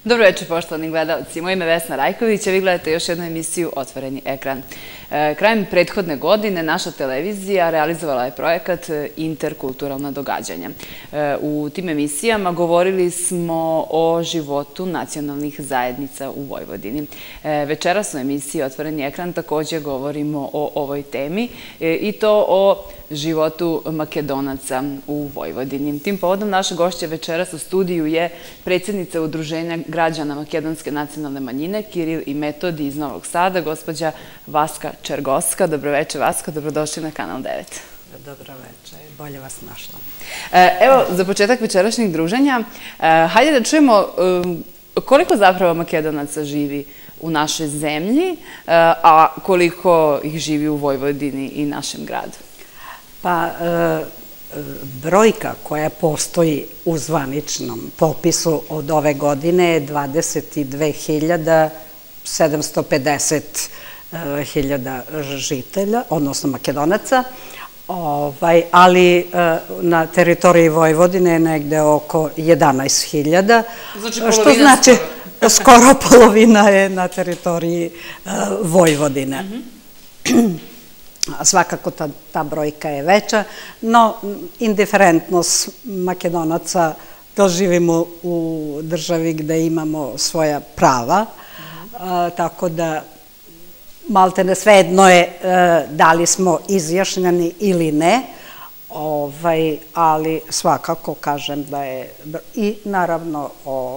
Dobro večer, poštovani gledalci. Moje ime je Vesna Rajković, a vi gledate još jednu emisiju Otvoreni ekran. Krajem prethodne godine naša televizija realizovala je projekat Interkulturalna događanja. U tim emisijama govorili smo o životu nacionalnih zajednica u Vojvodini. Večeras u emisiji Otvoreni ekran također govorimo o ovoj temi i to o životu Makedonaca u Vojvodini. Tim povodom naša gošća večeras u studiju je predsjednica Udruženja građana Makedonske nacionalne manjine Kiril i Metodij iz Novog Sada, gospođa Vaska Čergoska. Dobro večer, Vaska, dobrodošli na Kanal 9. Dobro večer, bolje vas našla. Evo, za početak večerašnjeg druženja, hajde da čujemo koliko zapravo Makedonaca živi u našoj zemlji, a koliko ih živi u Vojvodini i našem gradu. Pa, brojka koja postoji u zvaničnom popisu od ove godine je 22.750 žitelja, odnosno Makedonaca, ali na teritoriji Vojvodine je negde oko 11.000, što znači skoro polovina je na teritoriji Vojvodine. Svakako ta brojka je veća, no indiferentnost Makedonaca da živimo u državi gde imamo svoja prava, tako da maltene svejedno je da li smo izjašnjeni ili ne, ali svakako kažem da je i naravno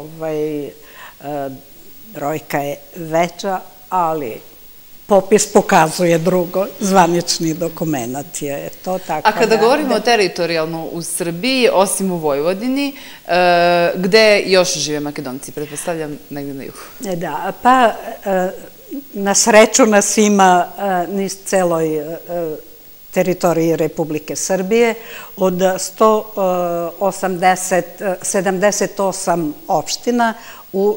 brojka je veća, ali popis pokazuje drugo, zvanični dokument je to tako. A kada govorimo teritorijalno u Srbiji, osim u Vojvodini, gde još žive Makedonci? Pretpostavljam negdje na jugu. Da, pa na sreću nas ima niz celoj teritoriji Republike Srbije od 178 opština u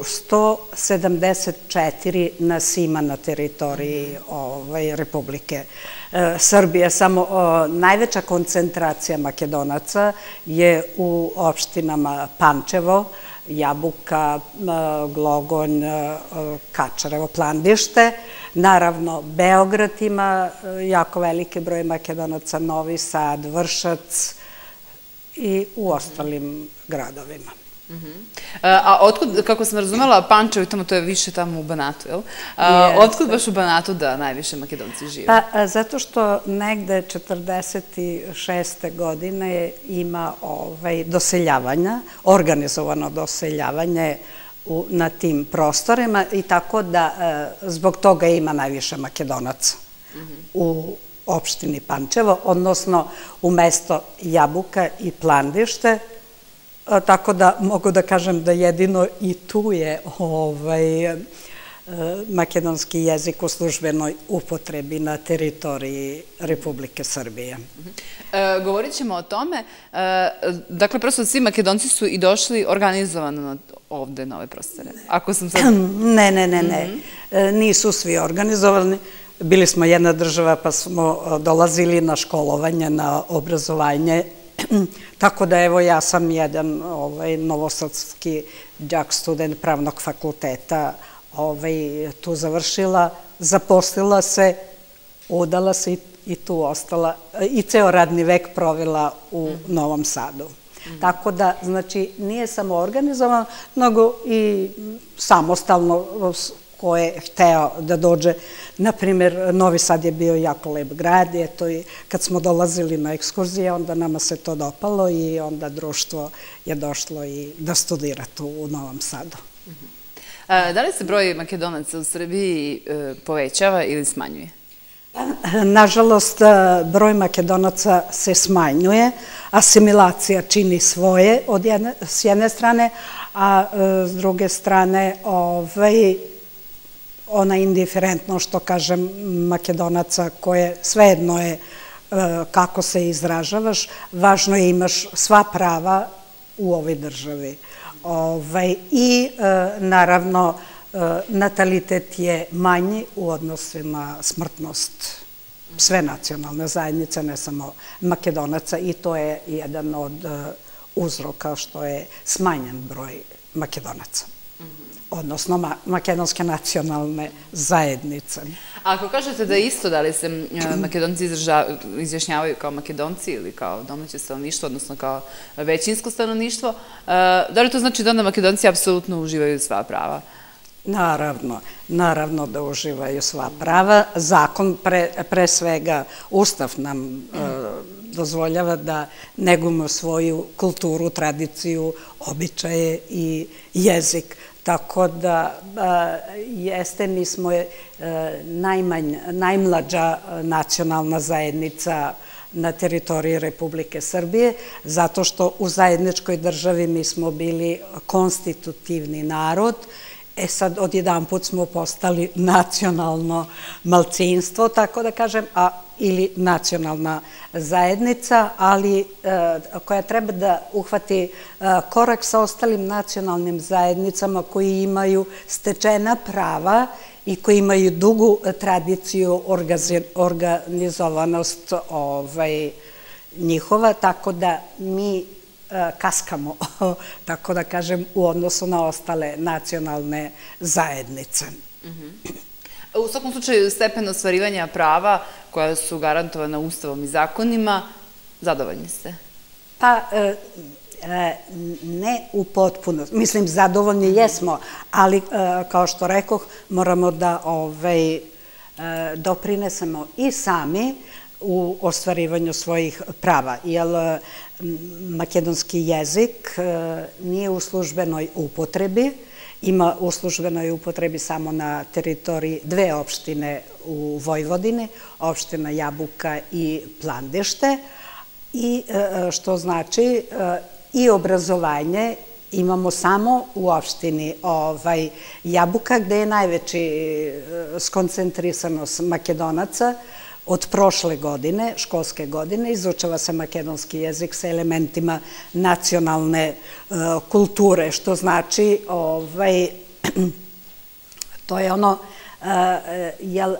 174 nas ima na teritoriji Republike Srbije. Samo najveća koncentracija Makedonaca je u opštinama Pančevo, Jabuka, Glogonj, Kačarevo, Plandište. Naravno, Beograd ima jako veliki broj Makedonaca, Novi Sad, Vršac i u ostalim gradovima. A otkud, kako sam razumela, Pančevo i tamo, to je više tamo u Banatu, jel? Otkud baš u Banatu da najviše Makedonci žive? Pa, zato što negde 1946. godine ima doseljavanja, organizovano doseljavanje na tim prostorima i tako da zbog toga ima najviše Makedonaca u opštini Pančevo, odnosno u mesto Jabuka i Plandište. Tako da mogu da kažem da jedino i tu je makedonski jezik u službenoj upotrebi na teritoriji Republike Srbije. Govorit ćemo o tome. Dakle, prosto svi Makedonci su i došli organizovano ovde na ove prostore. Ne. Nisu svi organizovani. Bili smo jedna država pa smo dolazili na školovanje, na obrazovanje. Tako da, evo, ja sam jedan novosadski đak, student pravnog fakulteta, tu završila, zaposlila se, udala se i tu ostala i ceo radni vek provela u Novom Sadu. Tako da, znači, nije samo organizovano, nego i samostalno ko je hteo da dođe. Naprimjer, Novi Sad je bio jako lep grad, kad smo dolazili na ekskurzije, onda nama se to dopalo i onda društvo je došlo i da studira tu u Novom Sadu. Da li se broj Makedonaca u Srbiji povećava ili smanjuje? Nažalost, broj Makedonaca se smanjuje, asimilacija čini svoje s jedne strane, a s druge strane ona indiferentno, što kažem, Makedonaca koje svejedno je kako se izražavaš, važno je imaš sva prava u ovoj državi. I naravno natalitet je manji u odnosu na smrtnost sve nacionalne zajednice, ne samo Makedonaca, i to je jedan od uzroka što je smanjen broj Makedonaca. odnosno makedonske nacionalne zajednice. A ako kažete da je isto, da li se Makedonci izjašnjavaju kao Makedonci ili kao domaće stanovništvo, odnosno kao većinsko stanovništvo, da li to znači da onda Makedonci apsolutno uživaju sva prava? Naravno da uživaju sva prava. Zakon, pre svega, Ustav nam dozvoljava da negujemo svoju kulturu, tradiciju, običaje i jezik. Tako da jeste, mi smo najmlađa nacionalna zajednica na teritoriji Republike Srbije, zato što u zajedničkoj državi mi smo bili konstitutivni narod. Sad odjedanput smo postali nacionalno malcinstvo, tako da kažem, ili nacionalna zajednica, ali koja treba da uhvati korak sa ostalim nacionalnim zajednicama koji imaju stečena prava i koji imaju dugu tradiciju, organizovanost njihova, tako da mi kaskamo, tako da kažem, u odnosu na ostale nacionalne zajednice. U svakom slučaju, stepen ostvarivanja prava koja su garantovana Ustavom i zakonima, zadovoljni ste? Pa, ne u potpunosti. Mislim, zadovoljni jesmo, ali, kao što rekoh, moramo da doprinesemo i sami u ostvarivanju svojih prava, jer makedonski jezik nije u službenoj upotrebi, ima u službenoj upotrebi samo na teritoriji dve opštine u Vojvodini, opština Jabuka i Plandište, i što znači i obrazovanje imamo samo u opštini Jabuka, gde je najveći skoncentrisanost Makedonaca. Od prošle godine, školske godine, izučava se makedonski jezik sa elementima nacionalne kulture, što znači, to je ono, jer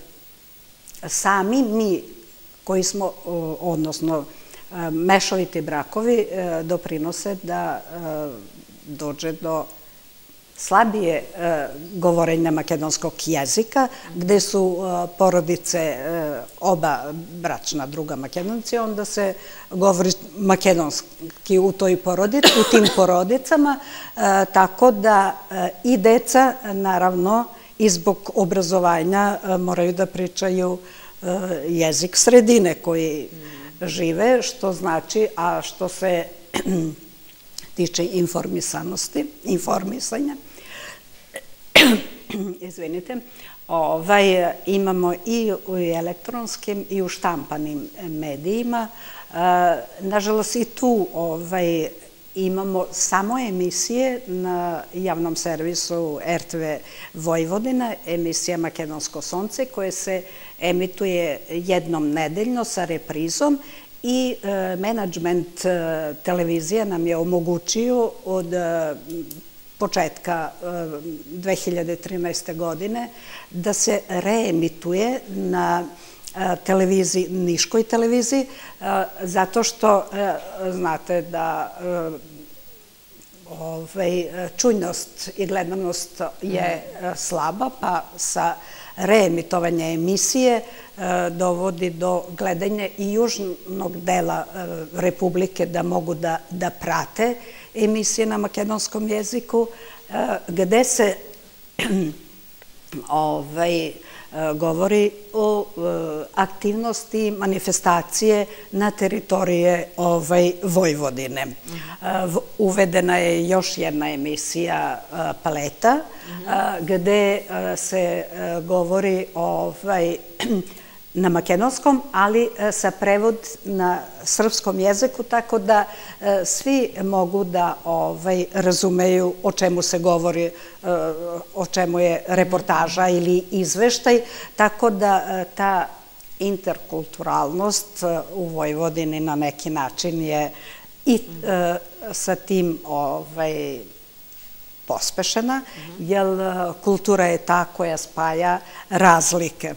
sami mi koji smo, odnosno mešoviti brakovi, doprinose da dođe do slabije govorenja makedonskog jezika, gde su porodice, oba bračna druga Makedonci, onda se govori makedonski u tim porodicama, tako da i deca, naravno, i zbog obrazovanja moraju da pričaju jezik sredine koji žive, što znači, a što se tiče informisanja, izvinite, imamo i u elektronskim i u štampanim medijima. Nažalost, i tu imamo samo emisije na javnom servisu RTV Vojvodina, emisija Makedonsko sonce, koje se emituje jednom nedeljno sa reprizom, i menadžment televizije nam je omogućio od početka 2013. godine da se reemituje na televiziji, Niškoj televiziji, zato što znate da čujnost i gledanost je slaba, pa sa reemitovanja emisije dovodi do gledanja i južnog dela Republike da mogu da prate emisije na makedonskom jeziku, gde se govori o aktivnosti manifestacije na teritorije Vojvodine. Uvedena je još jedna emisija Paleta, gde se govori na makedonskom, ali sa prevod na srpskom jeziku, tako da svi mogu da razumeju o čemu se govori, o čemu je reportaža ili izveštaj, tako da ta interkulturalnost u Vojvodini na neki način je i sa tim pospešena, jer kultura je ta koja spaja razlike.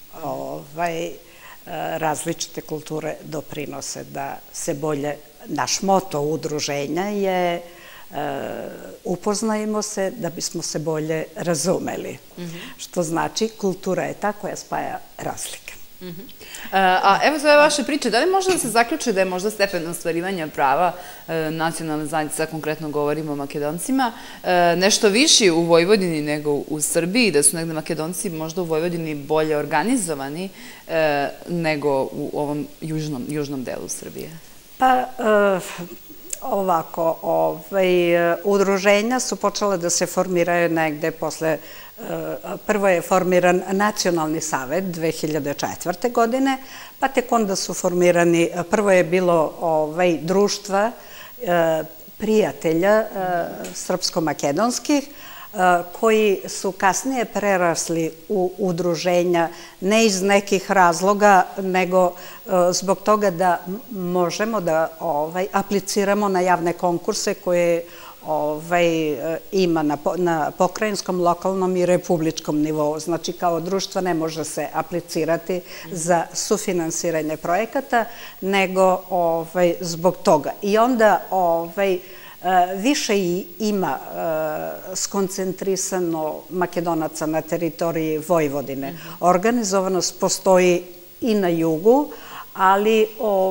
Različite kulture doprinose da se bolje, naš moto udruženja je upoznajemo se da bismo se bolje razumeli. Što znači, kultura je ta koja spaja razlike. A evo za ove vaše priče, da li može da se zaključi da je možda stepen ostvarivanja prava nacionalne zajednice, konkretno govorimo o Makedoncima, nešto viši u Vojvodini nego u Srbiji, da su negde Makedonci možda u Vojvodini bolje organizovani nego u ovom južnom delu Srbije? Pa, ovako, udruženja su počela da se formiraju negde posle, prvo je formiran Nacionalni savet 2004. godine, pa tek onda su formirani, prvo je bilo društva prijatelja srpsko-makedonskih, koji su kasnije prerasli u udruženja ne iz nekih razloga, nego zbog toga da možemo da apliciramo na javne konkurse koje ima na pokrajinskom, lokalnom i republičkom nivou. Znači, kao društvo ne može se aplicirati za sufinansiranje projekata, nego zbog toga. I onda više ima skoncentrisano Makedonaca na teritoriji Vojvodine. Organizovanost postoji i na jugu, ali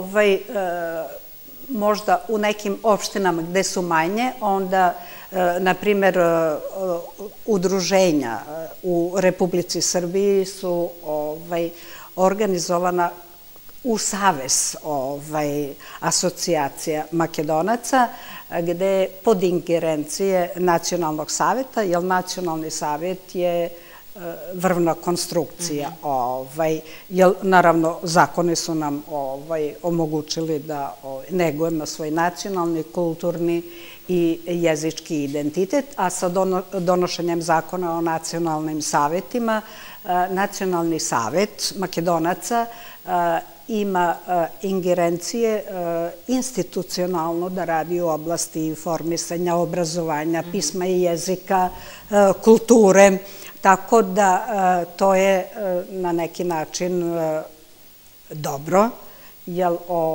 možda u nekim opštinama gde su manje, onda, na primer, udruženja u Republici Srbiji su organizovana u savez asocijacija Makedonaca, gde pod ingerencije Nacionalnog saveta, jer Nacionalni savet je vrvna konstrukcija. Jer, naravno, zakoni su nam omogućili da negujemo svoj nacionalni, kulturni i jezički identitet, a sa donošenjem zakona o nacionalnim savetima, Nacionalni savet Makedonaca ima ingerencije institucionalno da radi u oblasti informisanja, obrazovanja, pisma i jezika, kulture, tako da to je na neki način dobro, jer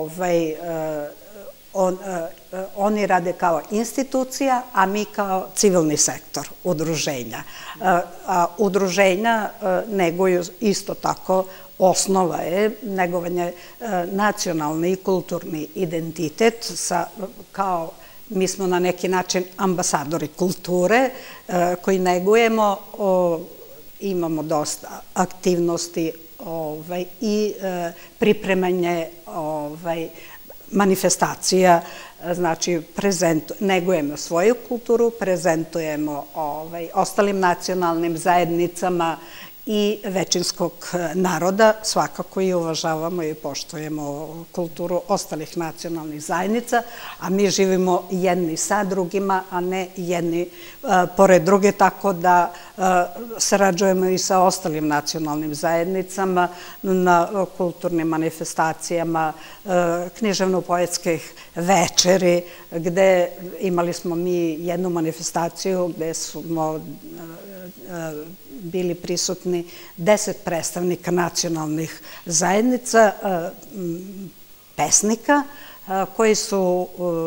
oni rade kao institucija, a mi kao civilni sektor, udruženja. Udruženja neguju isto tako, osnova je negovanje nacionalni i kulturni identitet, kao mi smo na neki način ambasadori kulture koji negujemo, imamo dosta aktivnosti i pripremanje manifestacija, znači negujemo svoju kulturu, prezentujemo ostalim nacionalnim zajednicama i većinskog naroda, svakako i uvažavamo i poštujemo kulturu ostalih nacionalnih zajednica, a mi živimo jedni sa drugima, a ne jedni pored druge, tako da sarađujemo i sa ostalim nacionalnim zajednicama na kulturnim manifestacijama, književno-poetskih večeri, gde imali smo mi jednu manifestaciju gde smo bili prisutni 10 predstavnika nacionalnih zajednica, pesnika, koji su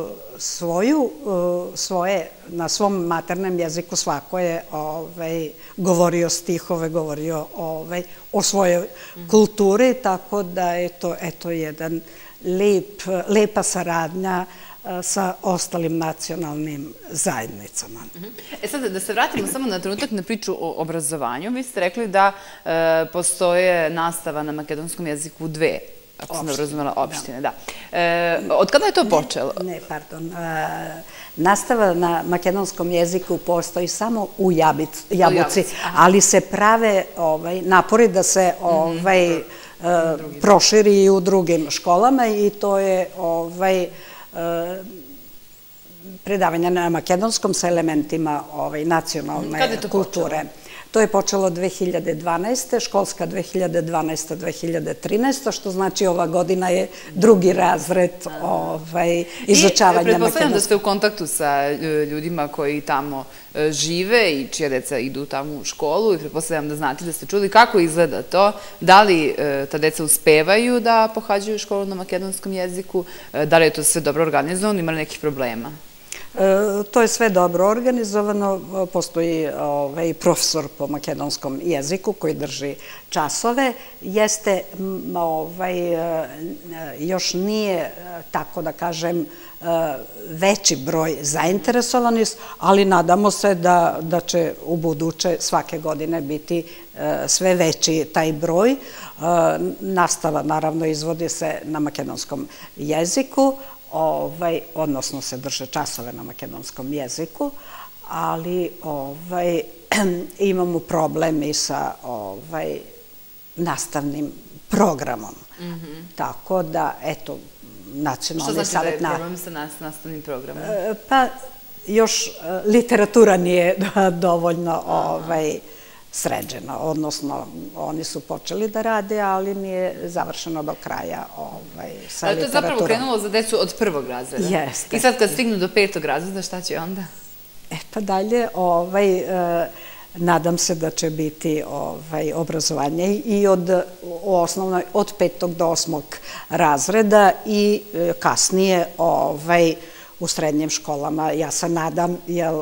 na svom maternem jeziku, svako je govorio stihove, govorio o svojoj kulturi, tako da je to jedan lepa saradnja sa ostalim nacionalnim zajednicama. Sad, da se vratimo samo na trenutak na priču o obrazovanju. Vi ste rekli da postoje nastava na makedonskom jeziku u dve, ako sam dobro razumela, opštine. Da. Od kada je to počelo? Ne, pardon. Nastava na makedonskom jeziku postoji samo u Jabuci, ali se prave napori da se proširi i u drugim školama i to je predavanja na makedonskom sa elementima nacionalne kulture. To je počelo 2012. školska 2012-2013, što znači ova godina je drugi razred izučavanja makedonskog. Pretpostavljam da ste u kontaktu sa ljudima koji tamo žive i čija deca idu tamo u školu i pretpostavljam da znate, da ste čuli kako izgleda to, da li ta deca uspevaju da pohađaju školu na makedonskom jeziku, da li je to sve dobro organizovano, ima li nekih problema? To je sve dobro organizovano, postoji profesor po makedonskom jeziku koji drži časove, još nije, tako da kažem, veći broj zainteresovanih, ali nadamo se da će u buduće svake godine biti sve veći taj broj. Nastava, naravno, izvodi se na makedonskom jeziku, odnosno se drže časove na makedonskom jeziku, ali imamo problem i sa nastavnim programom. Tako da, eto, Nacionalni savjet... Što znači da je problem sa nastavnim programom? Pa, još literatura nije dovoljno sređena, odnosno oni su počeli da rade, ali nije završeno do kraja sa literaturom. To je zapravo krenulo za decu od 1. razreda. Jeste. I sad kad stignu do 5. razreda, šta će onda? Pa dalje, nadam se da će biti obrazovanje i osnovno od 5. do 8. razreda i kasnije u srednjim školama. Ja se nadam, jer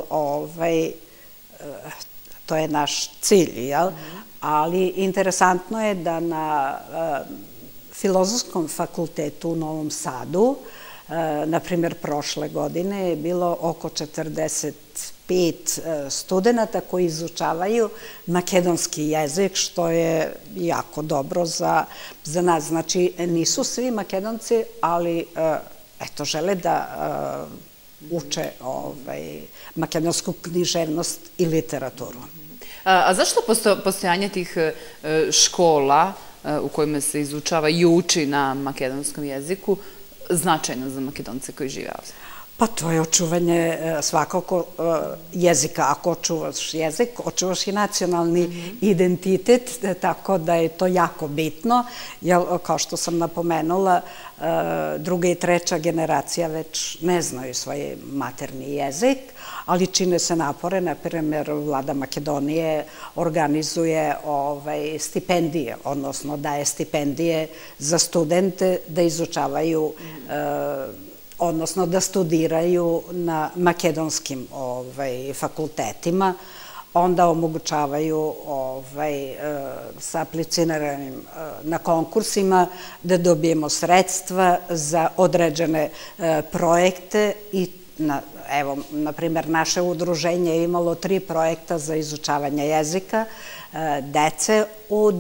to je naš cilj, jel? Ali interesantno je da na Filozofskom fakultetu u Novom Sadu, na primjer, prošle godine je bilo oko 45 studenta koji izučavaju makedonski jezik, što je jako dobro za nas. Znači, nisu svi Makedonci, ali eto, žele da uče makedonsku književnost i literaturu. A zašto postojanje tih škola u kojima se izučava i uči na makedonskom jeziku značajno za Makedonce koji žive ovdje? Pa to je očuvanje svakako jezika. Ako očuvaš jezik, očuvaš i nacionalni identitet, tako da je to jako bitno, jer kao što sam napomenula, 2. i 3. generacija već ne znaju svoj materni jezik, ali čine se napore, na primjer, Vlada Makedonije organizuje stipendije, odnosno daje stipendije za studente da izučavaju odnosno da studiraju na makedonskim fakultetima, onda omogućavaju sa apliciranim na konkursima da dobijemo sredstva za određene projekte i evo, na primjer, naše udruženje je imalo 3 projekta za izučavanje jezika. Dece od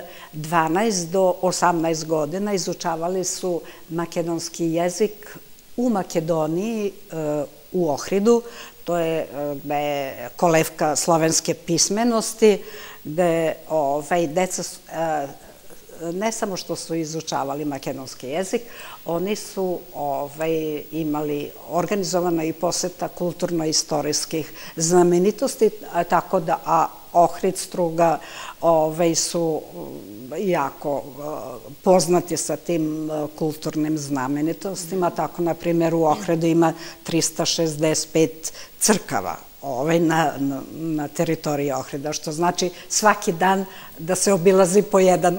12 do 18 godina izučavali su makedonski jezik u Makedoniji, u Ohridu, to je kolevka slovenske pismenosti, gde deca ne samo što su izučavali makedonski jezik, oni su imali organizovana i poseta kulturno-istorijskih znamenitosti, tako da Ohrid, Struga su jako poznati sa tim kulturnim znamenitostima. Tako, na primjer, u Ohridu ima 365 crkava na teritoriji Ohrida, što znači svaki dan da se obilazi po jedan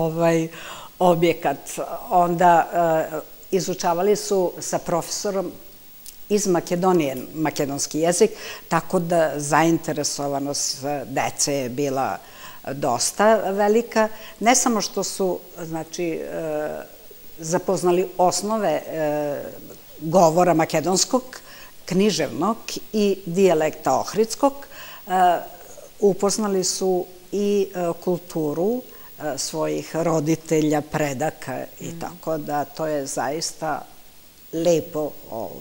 objekat. Onda izučavali su sa profesorom iz Makedonije makedonski jezik, tako da zainteresovanost dece je bila dosta velika. Ne samo što su, znači, zapoznali osnove govora makedonskog, književnog i dijalekta ohridskog, upoznali su i kulturu svojih roditelja, predaka i tako da to je zaista lepo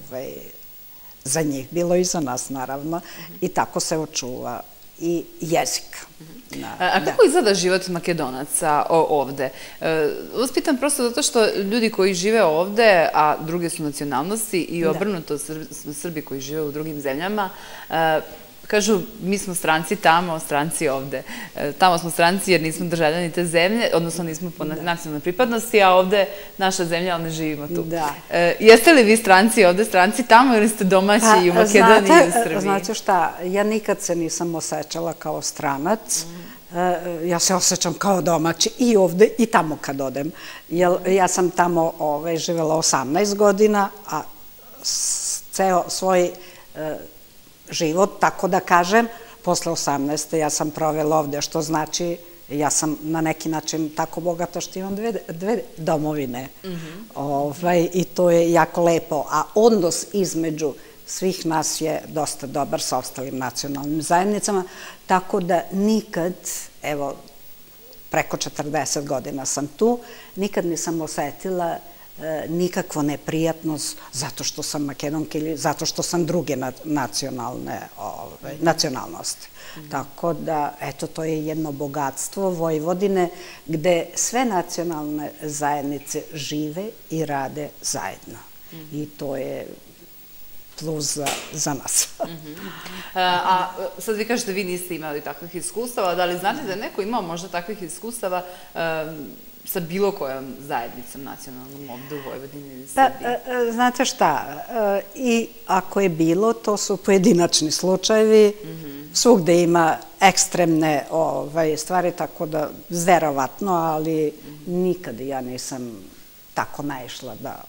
za njih bilo i za nas, naravno, i tako se očuva i jezik. A kako izgleda život Makedonaca ovde? Vas pitam prosto zato što ljudi koji žive ovde, a druge su nacionalnosti i obrnuto Srbi koji žive u drugim zemljama, kažu, mi smo stranci tamo, stranci ovde. Tamo smo stranci jer nismo državljani te zemlje, odnosno nismo po nacionalnoj pripadnosti, a ovde naša zemlja, ali ne živimo tu. Jeste li vi stranci ovde, stranci tamo, ili ste domaći i u Makedoniji i u Srbiji? Znate šta, ja nikad se nisam osjećala kao stranac. Ja se osjećam kao domaći i ovde i tamo kad odem. Ja sam tamo živjela 18 godina, a ceo svoj život, tako da kažem. Posle 18. ja sam provela ovde, što znači ja sam na neki način tako bogata što imam dve domovine. I to je jako lepo. A odnos između svih nas je dosta dobar sa ostalim nacionalnim zajednicama, tako da nikad, evo, preko 40 godina sam tu, nikad nisam osetila nikakvu neprijatnost zato što sam Makedonka ili zato što sam druge nacionalnosti. Tako da, eto, to je jedno bogatstvo Vojvodine gde sve nacionalne zajednice žive i rade zajedno. I to je plus za nas. A sad vi kažete, vi niste imali takvih iskustava, da li znate da je neko imao možda takvih iskustava sa bilo kojom zajednicom nacionalnom ovde u Vojvodini ili Srbiji? Znate šta, i ako je bilo, to su pojedinačni slučajevi, svugde ima ekstremne stvari, tako da verovatno, ali nikad ja nisam tako naišla da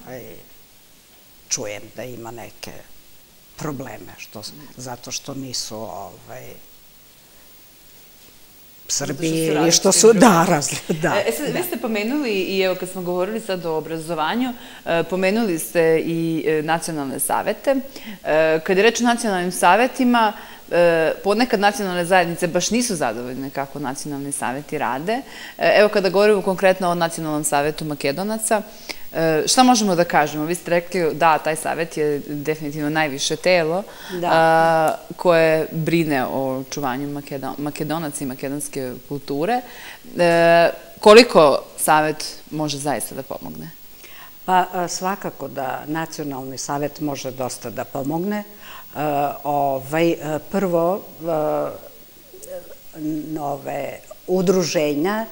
čujem da ima neke probleme, zato što nisu Srbiji ili što su, da, različite. Vi ste pomenuli, i evo kad smo govorili sad o obrazovanju, pomenuli ste i nacionalne savete. Kad je reč o nacionalnim savetima, ponekad nacionalne zajednice baš nisu zadovoljne kako nacionalni saveti rade. Evo kada govorimo konkretno o Nacionalnom savetu Makedonaca, šta možemo da kažemo? Vi ste rekli da taj savet je definitivno najviše telo koje brine o čuvanju Makedonaca i makedonske kulture. Koliko savet može zaista da pomogne? Pa svakako da Nacionalni savet može dosta da pomogne. Prvo, udruženja,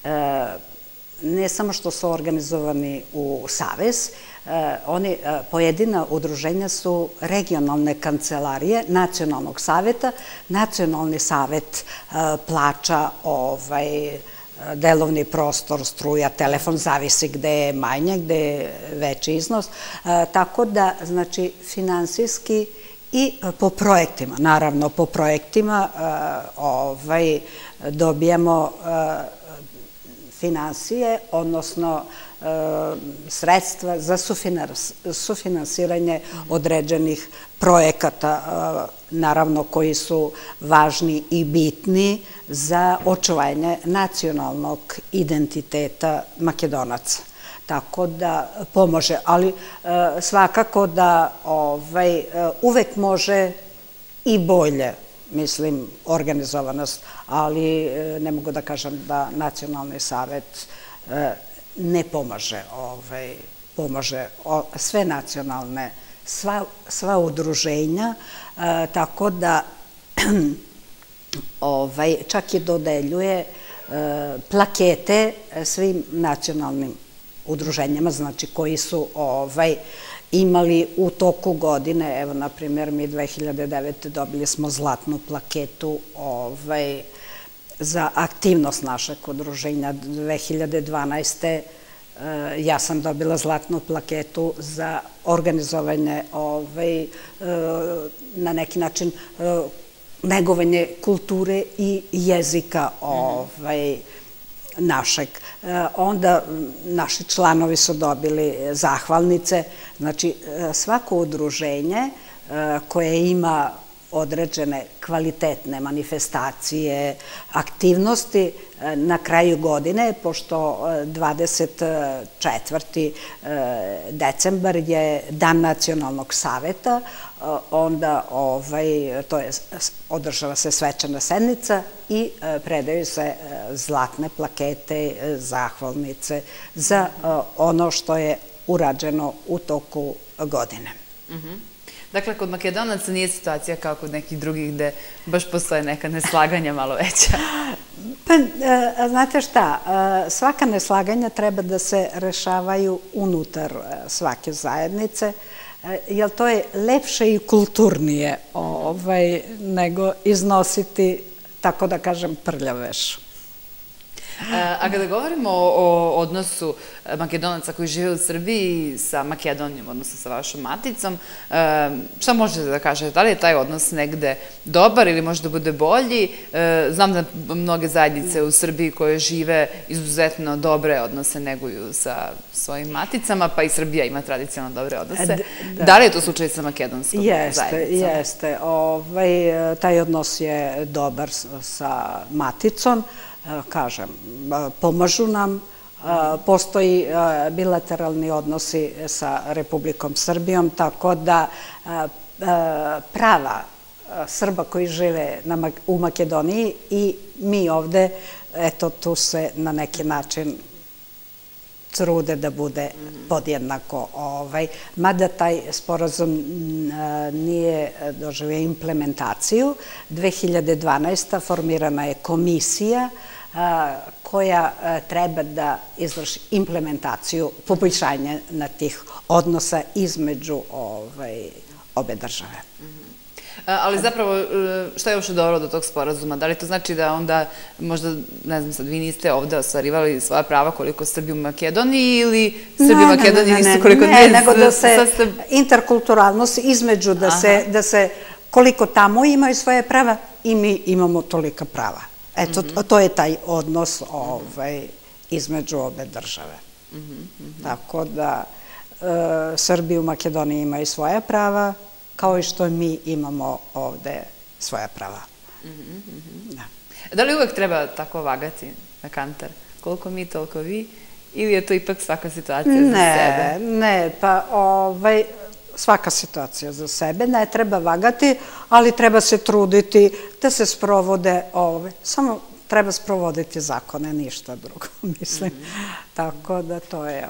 ne samo što su organizovani u savez, pojedina udruženja su regionalne kancelarije Nacionalnog saveta. Nacionalni savet plaća delovni prostor, struja, telefon, zavisi gde je manje, gde je veći iznos. Tako da, znači, finansijski i po projektima, naravno po projektima dobijamo finansije, odnosno sredstva za sufinansiranje određenih projekata, naravno koji su važni i bitni za očuvanje nacionalnog identiteta Makedonaca. Tako da pomože, ali svakako da uvek može i bolje, mislim, organizovanost, ali ne mogu da kažem da Nacionalni savet ne pomaže, pomaže sve nacionalne, sva udruženja, tako da čak i dodeljuje plakete svim nacionalnim udruženjama, znači koji su imali u toku godine, evo, na primjer, mi 2009. dobili smo zlatnu plaketu za aktivnost našeg udruženja. 2012. ja sam dobila zlatnu plaketu za organizovanje, na neki način, negovanje kulture i jezika našeg. Onda naši članovi su dobili zahvalnice. Znači, svako udruženje koje ima određene kvalitetne manifestacije, aktivnosti na kraju godine, pošto 24. decembar je Dan Nacionalnog saveta, onda održava se svečana sednica i predaju se zlatne plakete, zahvalnice za ono što je urađeno u toku godine. Dakle, kod Makedonaca nije situacija kao kod nekih drugih gde baš postoje neka neslaganja malo veća. Pa, znate šta, svaka neslaganja treba da se rešavaju unutar svake zajednice, jer to je lepše i kulturnije nego iznositi, tako da kažem, prljav veš. A kada govorimo o odnosu Makedonaca koji žive u Srbiji sa Makedonijom, odnosno sa vašom maticom, šta možete da kažete? Da li je taj odnos negde dobar ili možda bude bolji? Znam da mnoge zajednice u Srbiji koje žive izuzetno dobre odnose neguju sa svojim maticama, pa i Srbija ima tradicionalno dobre odnose. Da li je to slučaj sa makedonskom zajednicom? Jeste. Taj odnos je dobar sa maticom. Kažem, pomažu nam, postoji bilateralni odnosi sa Republikom Srbijom, tako da prava Srba koji žive u Makedoniji i mi ovde, eto, tu se na neki način trude da bude podjednako. Mada taj sporazum nije doživio implementaciju. 2012. formirana je komisija koja treba da izvrši implementaciju poboljšanja na tih odnosa između obe države. Ali zapravo, šta je još dovelo do tog sporazuma? Da li to znači da onda, možda, ne znam sad, vi niste ovde ostvarivali svoja prava koliko Srbi u Makedoniji ili Srbi u Makedoniji nisu koliko dnes? Ne, nego da se interkulturalnost između, da se koliko tamo imaju svoje prava i mi imamo tolika prava. Eto, to je taj odnos između obe države. Tako da Srbi u Makedoniji imaju svoja prava, kao i što mi imamo ovde svoja prava. Da li uvek treba tako vagati na kantar? Koliko mi, toliko vi? Ili je to ipak svaka situacija za sebe? Ne, pa svaka situacija za sebe. Ne treba vagati, ali treba se truditi da se sprovode, samo treba sprovoditi zakone, ništa drugo, mislim. Tako da to je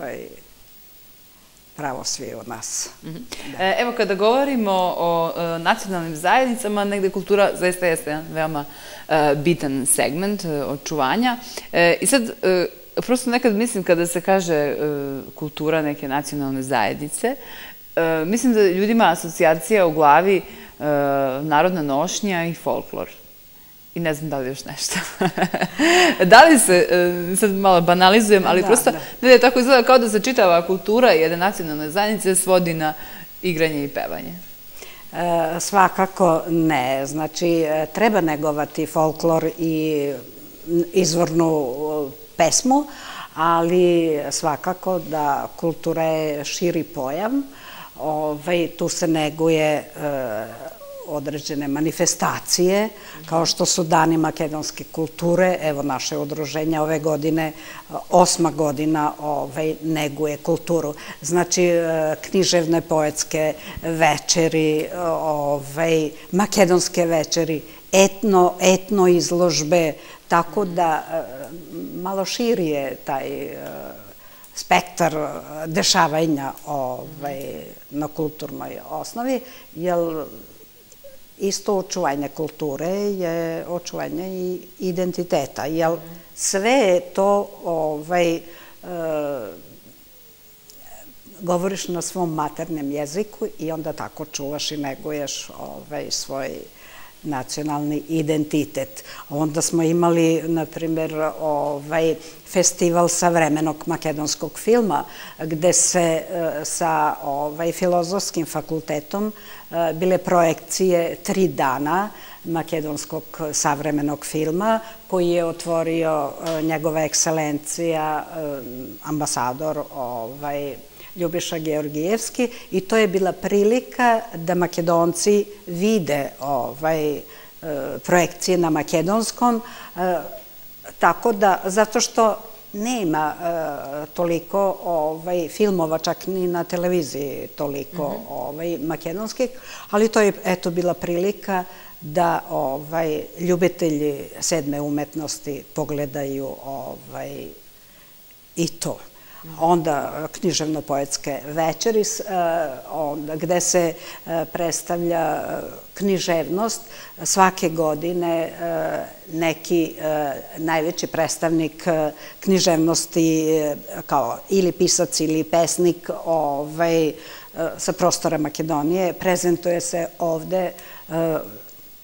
pravo svi u nas. Evo, kada govorimo o nacionalnim zajednicama, negde kultura zaista jeste jedan veoma bitan segment očuvanja. I sad, prosto nekad mislim kada se kaže kultura neke nacionalne zajednice, mislim da ljudima asocijacija u glavi narodna nošnja i folklor. I ne znam da li još nešto. Da li se, sad malo banalizujem, ali prosto ne tako izgleda kao da se čitava kultura jedne nacionalne zajednice svodi na igranje i pevanje. Svakako ne. Znači, treba negovati folklor i izvornu pesmu, ali svakako da kultura je širi pojam. Tu se neguje određene manifestacije, kao što su Dani makedonske kulture. Evo, naše udruženje ove godine, 8. godina, neguje kulturu. Znači, književne poetske večeri, makedonske večeri, etno izložbe, tako da malo širi je taj spektar dešavanja na kulturnoj osnovi, jer isto očuvanje kulture je očuvanje i identiteta, jer sve je to govoriš na svom maternjem jeziku i onda tako čuvaš i neguješ svoj nacionalni identitet. Onda smo imali, na primjer, festival savremenog makedonskog filma, gde se sa Filozofskim fakultetom bile projekcije 3 dana makedonskog savremenog filma, koji je otvorio njegova ekscelencija, ambasador Ljubiša Georgijevski, i to je bila prilika da Makedonci vide projekcije na makedonskom, tako da, zato što nema toliko filmova, čak ni na televiziji toliko makedonskih, ali to je, eto, bila prilika da ljubitelji 7. umetnosti pogledaju i to. Onda književno-poetske večeri, gde se predstavlja književnost. Svake godine neki najveći predstavnik književnosti, kao ili pisac ili pesnik sa prostora Makedonije, prezentuje se ovde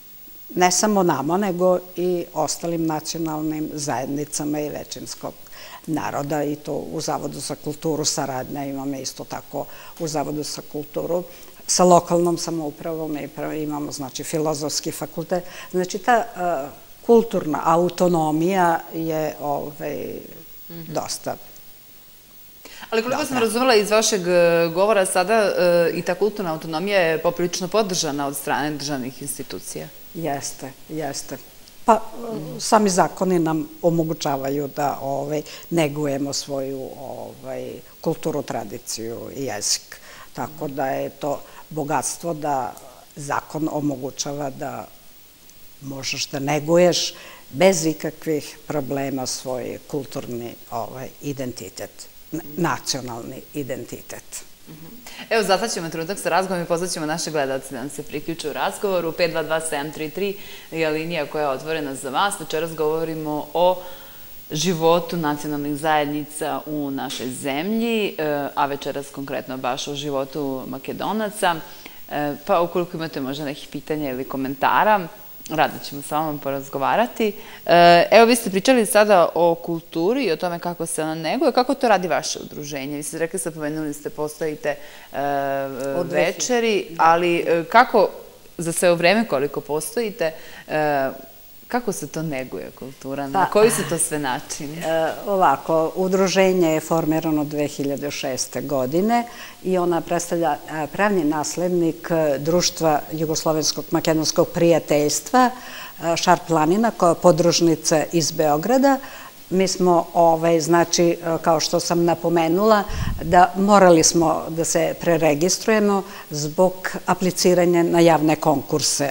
ne samo nama, nego i ostalim nacionalnim zajednicama i većinskog naroda, i to u Zavodu za kulturu saradnja imamo isto tako u Zavodu za kulturu sa lokalnom samoupravom i imamo, znači, filozofski fakultet. Znači, ta kulturna autonomija je dosta. Ali koliko sam razumela iz vašeg govora sada, i ta kulturna autonomija je poprilično podržana od strane državnih institucija. Jeste, jeste. Pa sami zakoni nam omogućavaju da negujemo svoju kulturu, tradiciju i jezik. Tako da je to bogatstvo da zakon omogućava da možeš da neguješ bez ikakvih problema svoj kulturni identitet, nacionalni identitet. Evo, zataćemo trenutak sa razgovorom i pozvaćemo naše gledalce da nam se priključe u razgovoru. 522-733 je linija koja je otvorena za vas. Večeras govorimo o životu nacionalnih zajednica u našoj zemlji, a večeras konkretno baš o životu Makedonaca. Pa ukoliko imate možda nekih pitanja ili komentara, rado ćemo sa vama porazgovarati. Evo, vi ste pričali sada o kulturi i o tome kako se ona neguje. Kako to radi vaše udruženje? Vi ste rekli, pomenuli ste, postojite večeri, ali kako, za sve vreme koliko postojite, kako se to neguje kultura? Na koji su to sve načini? Ovako, udruženje je formirano 2006. godine i ona predstavlja pravni naslednik Društva Jugoslovenskog makedonskog prijateljstva Šar planina, koja je podružnica iz Beograda. Mi smo, znači, kao što sam napomenula, da morali smo da se preregistrujemo zbog apliciranja na javne konkurse.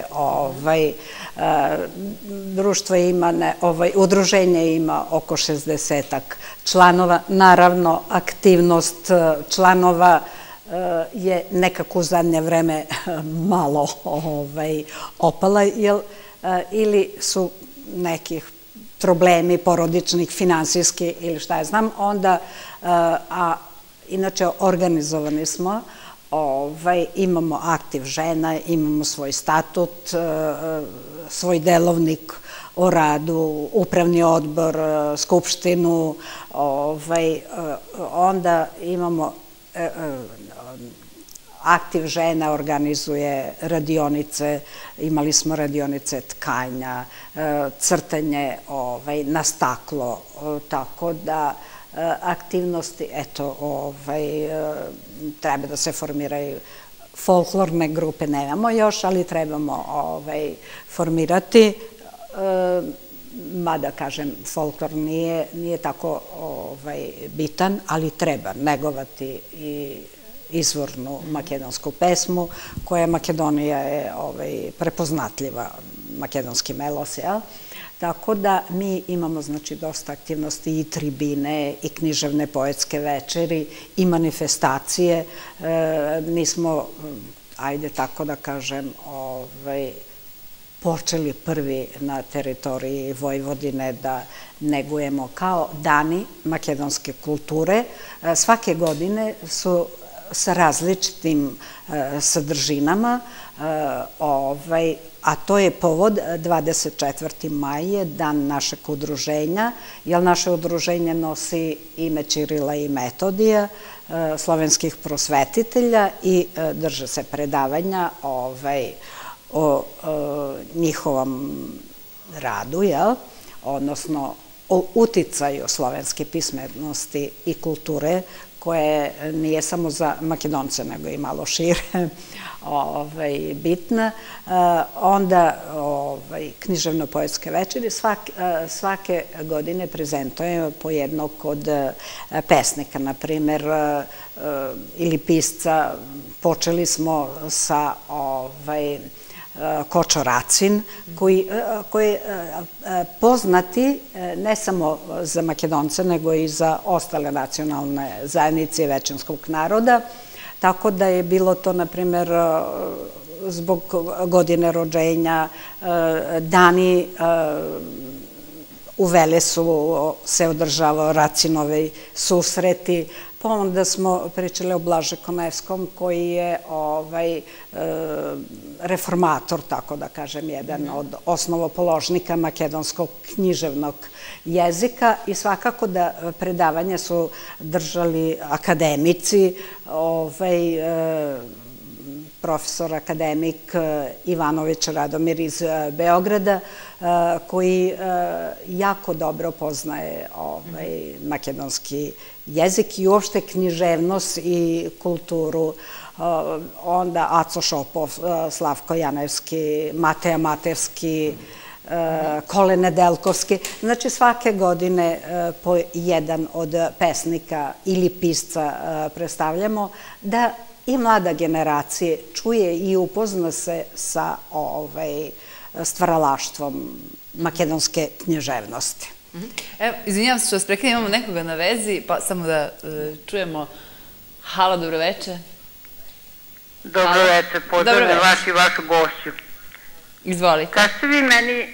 Društvo ima, udruženje ima oko 60 članova. Naravno, aktivnost članova je nekako u zadnje vreme malo opala, ili su nekih problemi porodičnih, finansijski ili šta ja znam, onda, a inače organizovani smo, imamo aktiv žena, imamo svoj statut, svoj delovnik o radu, upravni odbor, skupštinu, onda imamo aktiv žena, organizuje radionice, imali smo radionice tkanja, crtanje na staklo, tako da aktivnosti, eto, treba da se formiraju folklorne grupe, nemamo još, ali trebamo formirati, mada, kažem, folklor nije tako bitan, ali treba negovati i izvornu makedonsku pesmu, koja Makedonija je prepoznatljiva, makedonski melos, jel? Tako da mi imamo, znači, dosta aktivnosti i tribine i književne poetske večeri i manifestacije. Mi smo, ajde tako da kažem, počeli prvi na teritoriji Vojvodine da negujemo kao dani makedonske kulture. Svake godine su sa različitim sadržinama, a to je povod 24. maj je dan našeg udruženja, jer naše udruženje nosi ime Ćirila i Metodija, slovenskih prosvetitelja, i drže se predavanja o njihovom radu, odnosno o uticaju slovenske pismenosti i kulture, koje nije samo za Makedonce, nego i malo šire bitna. Onda književno-poetske večeri. Svake godine prezentujemo po jednog od pesnika, na primer, ili pisca. Počeli smo sa Kočo Racin, koji je poznati ne samo za Makedonce, nego i za ostale nacionalne zajednice i većinskog naroda. Tako da je bilo to, na primjer, zbog godine rođenja, dani u Velesu se održavao Racinovi susreti, Pa onda smo pričali o Blaže Konevskom, koji je reformator, tako da kažem, jedan od osnovopoložnika makedonskog književnog jezika i svakako da predavanja su držali akademici, profesor akademik Ivanović Radomir iz Beograda, koji jako dobro poznaje makedonski jezik i uopšte književnost i kulturu. Onda Aco Šopov, Slavko Janevski, Mateja Matevski, Kole Nedeljkovski. Znači svake godine po jedan od pesnika ili pisca predstavljamo da i mlada generacija čuje i upozna se sa stvaralaštvom makedonske književnosti. Evo, izvinjavam se što vas prekinem, imamo nekoga na vezi, pa samo da čujemo. Halo, dobroveče. Dobroveče, pozdravljam vas i vašu gošću. Izvolite. Kažete vi meni,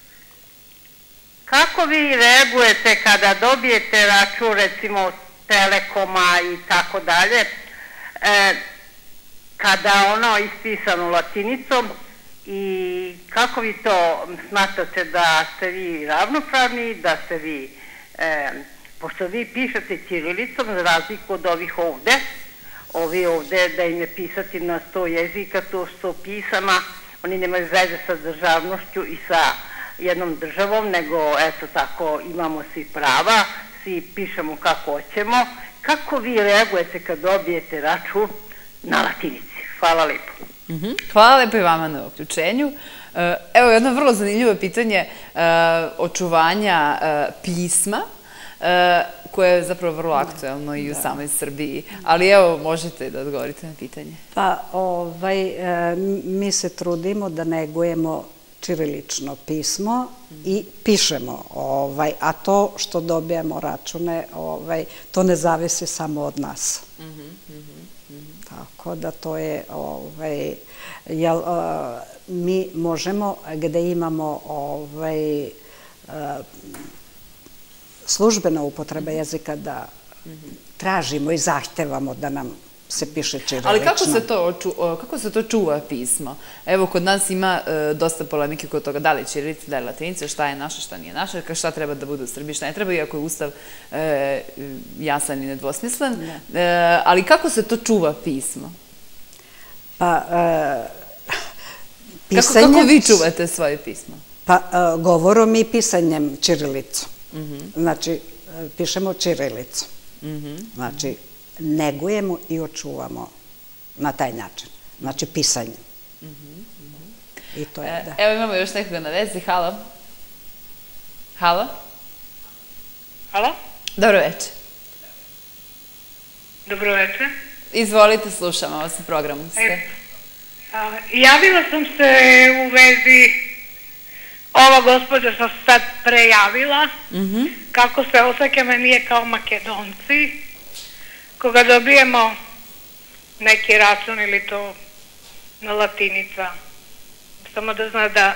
kako vi reagujete kada dobijete račun, recimo, Telekoma i tako dalje, kada ono ispisano latinicom i kako vi to smatrate da ste vi ravnopravni, da ste vi, pošto vi pišete ćirilicom za razliku od ovih ovde, ovi ovde da im je pisati na 100 jezika, to 100 pisama, oni nemaju veze sa državnošću i sa jednom državom, nego eto tako imamo svi prava, svi pišemo kako hoćemo. Kako vi reagujete kad dobijete račun na latinici? Hvala lepo. Hvala lepo i vama na uključenju. Evo jedno vrlo zanimljivo pitanje očuvanja pisma, koje je zapravo vrlo aktuelno i u samoj Srbiji. Ali evo, možete da odgovorite na pitanje. Pa, mi se trudimo da negujemo ćirilično pismo i pišemo, a to što dobijamo račune, to ne zavisi samo od nas. Tako da to je, mi možemo, gde imamo službena upotreba jezika, da tražimo i zahtevamo da nam se piše ćirilično. Ali kako se to čuva pismo? Evo, kod nas ima dosta polemike kod toga da li je ćirilica, da li je latinica, šta je naše, šta nije naše, šta treba da bude u Srbiji, šta ne treba, iako je Ustav jasan i nedvosmislen. Ali kako se to čuva pismo? Pa, pisanjem... Kako vi čuvate svoje pismo? Pa, govorom i pisanjem ćirilicom. Znači, pišemo ćirilicom. Znači, negujemo i očuvamo na taj način. Znači, pisanjem. I to je, da. Evo imamo još nekoga na vezi. Halo? Halo? Halo? Dobro večer. Dobro večer. Izvolite, slušamo vas u programu. Javila sam se u vezi ova gospođa što se sad prejavila, kako se osećamo nije kao Makedonci, koga dobijemo neki račun ili to na latinica. Samo da zna da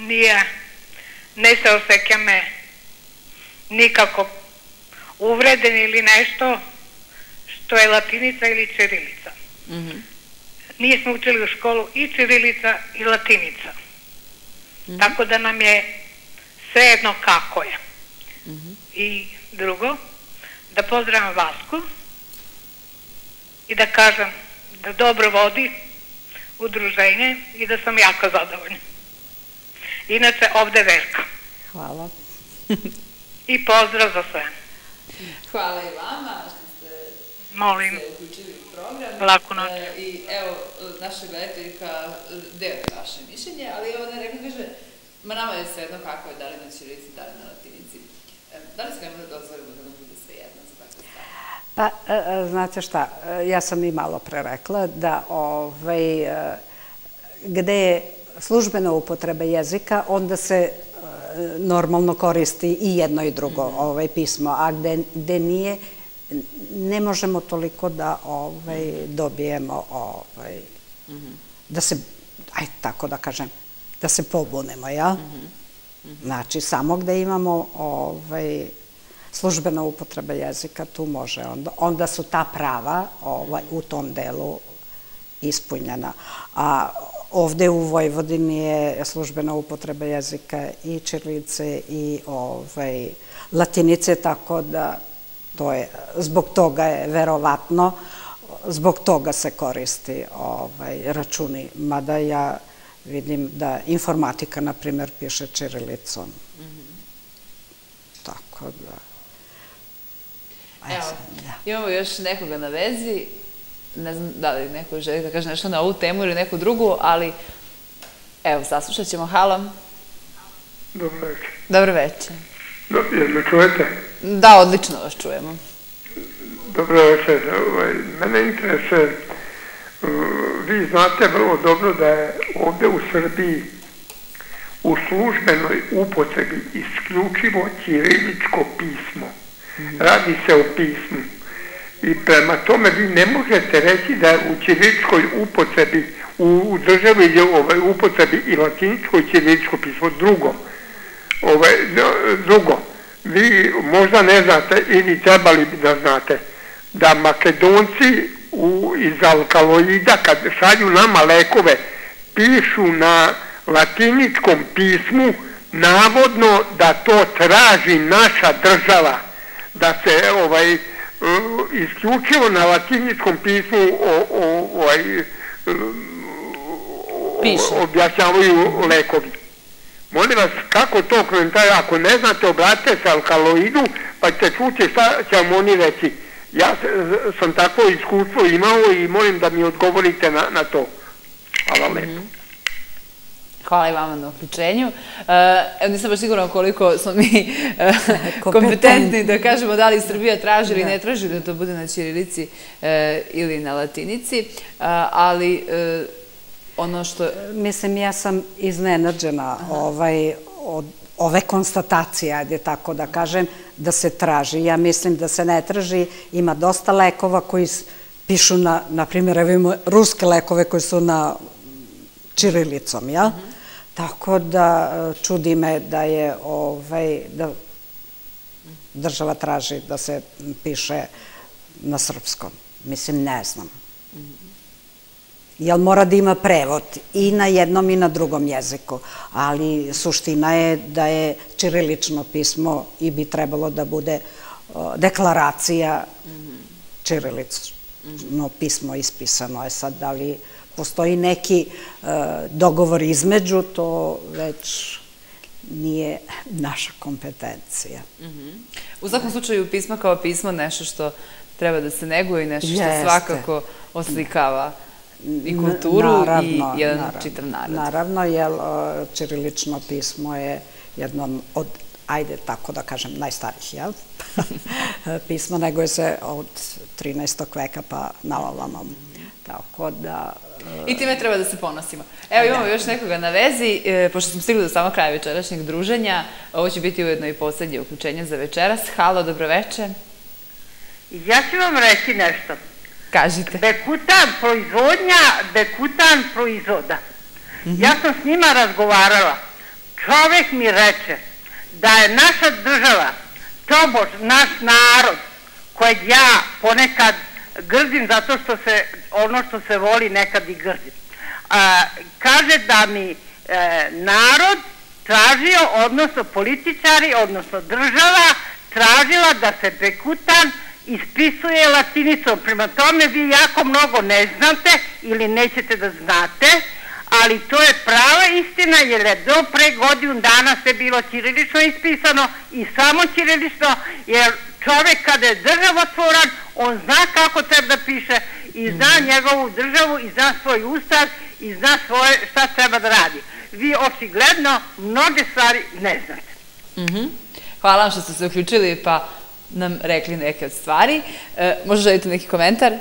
ne se osjećame nikako uvreden ili nešto što je latinica ili ćirilica. Nismo učili u školu i ćirilica i latinica. Tako da nam je svejedno kako je. I drugo, da pozdravim Vasku i da kažem da dobro vodi udruženje i da sam jako zadovoljna. Inače, ovde Veljka. Hvala. I pozdrav za sve. Hvala i vama što ste Molim. se uključili u program. Laku noć. I evo, naša gledateljka deli vaše mišljenje, ali evo ona rekla, kaže, ma nama je svejedno kako je, da li na ćirilici, da li na latinici. Da li smemo da dozvolimo da nam bude svejedno za takve stvari? Pa, znate šta, ja sam i malo pre rekla da gde je službena upotreba jezika, onda se normalno koristi i jedno i drugo pismo, a gde nije, ne možemo toliko da dobijemo, da se, ajde tako da kažem, da se pobunemo, jel? Znači, samo gde imamo službena upotreba jezika, tu može. Onda su ta prava u tom delu ispunjena. A ovde u Vojvodini je službena upotreba jezika i ćirilice i latinice, tako da to je, zbog toga je verovatno, zbog toga se koristi računi. Mada ja vidim da informatika, na primjer, piše ćirilicom. Tako da... Evo, imamo još nekoga na vezi. Ne znam da li neko želi da kaže nešto na ovu temu ili neku drugu, ali evo, saslušat ćemo. Halo. Dobro večer. Dobro večer. Jel me čujete? Da, odlično vas čujemo. Dobro večer. Mene interesuje, vi znate vrlo dobro da je ovde u Srbiji u službenoj upotrebi isključivo ćiriličko pismo. Radi se o pismu. I prema tome vi ne možete reći da je u ćiriličkoj upotrebi, u državi je upotrebi i latiničko i ćiriličko pismo. Drugo, vi možda ne znate ili trebali bi da znate da Makedonci iz alkaloida kad šalju nama lekove pišu na latiničkom pismu, navodno da to traži naša država, da se isključivo na latiničkom pismu objašnjavaju lekovi. Molim vas, kako to komentar, ako ne znate, obratite se alkaloidu, pa ćete čuti šta će vam oni reći. Ja sam takvo iskustvo imao i molim da mi odgovorite na to. Hvala lepo. Hvala i vama na uključenju. Evo, nisam baš sigurna koliko smo mi kompetentni da kažemo da li Srbija traži ili ne traži da to bude na ćirilici ili na latinici, ali ono što... Mislim, ja sam iznenađena od ove konstatacije, ajde tako da kažem, da se traži. Ja mislim da se ne traži. Ima dosta lekova koji pišu na primjer, evo imamo ruske lekove koji su na ćirilicom, jel? Tako da čudi me da je da država traži da se piše na srpskom. Mislim, ne znam. Jel mora da ima prevod i na jednom i na drugom jeziku, ali suština je da je ćirilično pismo i bi trebalo da bude deklaracija ćirilično pismo ispisano. Je sad, da li postoji neki dogovor između, to već nije naša kompetencija. U svakom slučaju pismo kao pismo nešto što treba da se neguje i nešto što svakako oslikava i kulturu i jedan čitav narod. Naravno, jer ćirilično pismo je jedno od, ajde tako da kažem, najstarijih, jel? Pismo neguje se od 13. veka pa na ovamo. Tako da... I time treba da se ponosimo. Evo, imamo još nekoga na vezi, pošto smo stigli do samog kraja večerašnjeg druženja. Ovo će biti ujedno i poslednje uključenje za večeras. Halo, dobroveče. Ja ću vam reći nešto. Kažite. Bekutan proizvodnja, bekutan proizvoda. Ja sam s njima razgovarala. Čovek mi reče da je naša država, tobož, naš narod, kojeg ja ponekad grzim zato što se, ono što se voli nekad i grzim. Kaže da mi narod tražio, odnosno političari, odnosno država, tražila da se bekutan ispisuje latinicom. Prema tome vi jako mnogo ne znate ili nećete da znate, ali to je prava istina jer je do pre godinu dana se bilo ćirilično ispisano i samo ćirilično, jer čovek kada je državotvoran, on zna kako treba da piše i zna njegovu državu i zna svoj ustav i zna šta treba da radi. Vi očigledno mnoge stvari ne znate. Hvala vam što ste se uključili pa nam rekli neke od stvari. Možda želite neki komentar?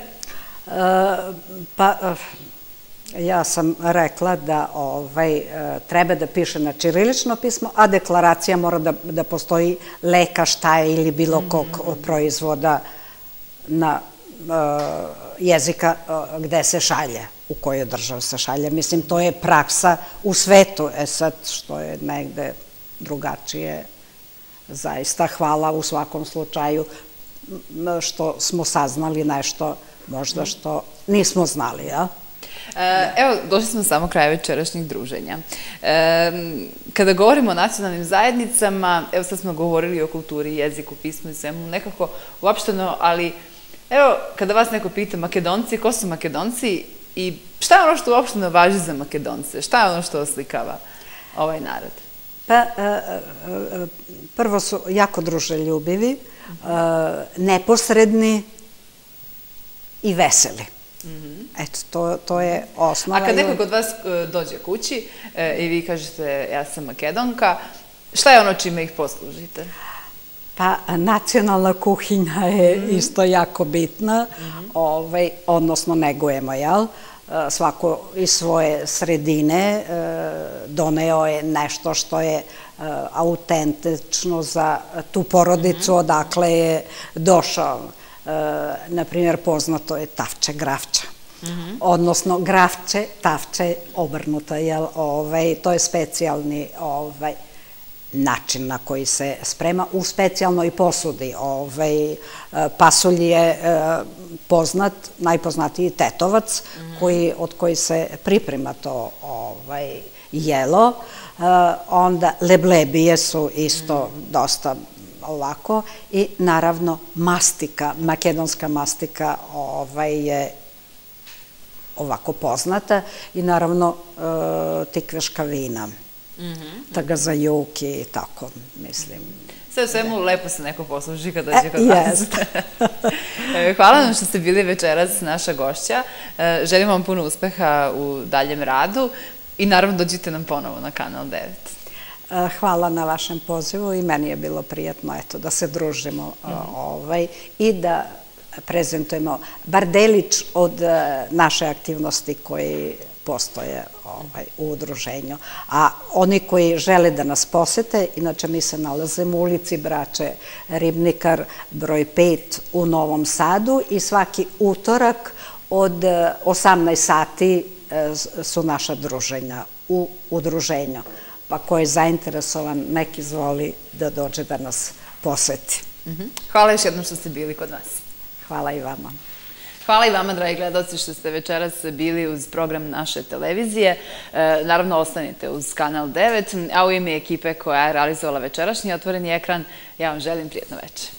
Pa, ja sam rekla da treba da piše na ćirilično pismo, a deklaracija mora da postoji leka, šta je ili bilo kog proizvoda na jezika gde se šalje, u kojoj državi se šalje. Mislim, to je praksa u svetu. Sad, što je negde drugačije, zaista hvala u svakom slučaju što smo saznali nešto možda što nismo znali, jel? Evo, došli smo samo kraj večerašnjih druženja. Kada govorimo o nacionalnim zajednicama, evo sad smo govorili o kulturi, jeziku, pismu i svemu nekako uopšteno, ali evo, kada vas neko pita Makedonci, ko su Makedonci i šta je ono što uopšteno važi za Makedonce? Šta je ono što oslikava ovaj narod? Pa, prvo su jako druželjubivi, neposredni i veseli. Eto, to je osnova. A kad neko kod vas dođe kući i vi kažete ja sam Makedonka, šta je ono čime ih poslužite? Pa, nacionalna kuhinja je isto jako bitna, odnosno negujemo, jel? Svako iz svoje sredine doneo je nešto što je autentično za tu porodicu odakle je došao. Naprimjer, poznato je tavče grafča, odnosno grafče, tavče obrnuta, jel? To je specijalni način na koji se sprema u specijalnoj posudi. Pasulj je poznat, najpoznatiji tetovac od koji se priprema to jelo. Onda leblebije su isto dosta ovako i naravno mastika, makedonska mastika je ovako poznata i naravno tikveška vina. Tagazajuki i tako, mislim. Sve u svemu lepo se neko posluži kada dođe kod vas. Hvala vam što ste bili večeras naša gošća. Želim vam puno uspeha u daljem radu i naravno dođite nam ponovo na Kanal 9. Hvala na vašem pozivu i meni je bilo prijatno da se družimo i da prezentujemo bar delić od naše aktivnosti koji postoje u udruženju. A oni koji žele da nas posete, inače mi se nalazimo u ulici Braće Ribnikar, broj 5 u Novom Sadu i svaki utorak od 18 sati su naša druženja u udruženju. Pa ko je zainteresovan, nek izvoli da dođe da nas poseti. Hvala još jednom što ste bili kod nas. Hvala i vama. Hvala i vama, dragi gledalci, što ste večeras bili uz program naše televizije. Naravno, ostanite uz Kanal 9, a u ime ekipe koja je realizovala večerašnji otvoreni ekran, ja vam želim prijatno večer.